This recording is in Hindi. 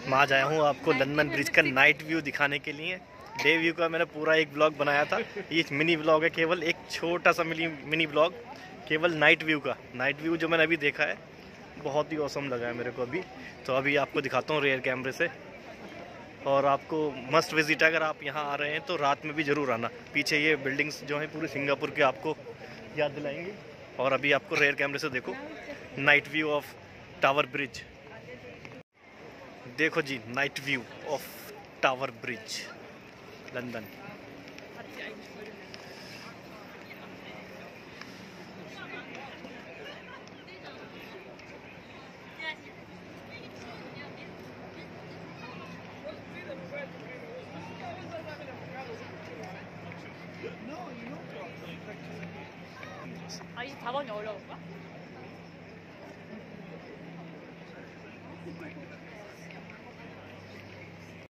मैं आज आया हूँ आपको लंदन ब्रिज का नाइट व्यू दिखाने के लिए। डे व्यू का मैंने पूरा एक ब्लॉग बनाया था, ये मिनी ब्लॉग है, केवल एक छोटा सा मिनी ब्लॉग केवल नाइट व्यू का। नाइट व्यू जो मैंने अभी देखा है बहुत ही औसम लगा है मेरे को अभी। तो अभी आपको दिखाता हूँ रेयर कैमरे से, और आपको मस्ट विजिट अगर आप यहाँ आ रहे हैं तो रात में भी ज़रूर आना। पीछे ये बिल्डिंग्स जो हैं पूरे सिंगापुर के आपको याद दिलाएंगी। और अभी आपको रेयर कैमरे से देखो night view of Tower Bridge. देखो जी, night view of Tower Bridge London. 아, 24번이 어려울까?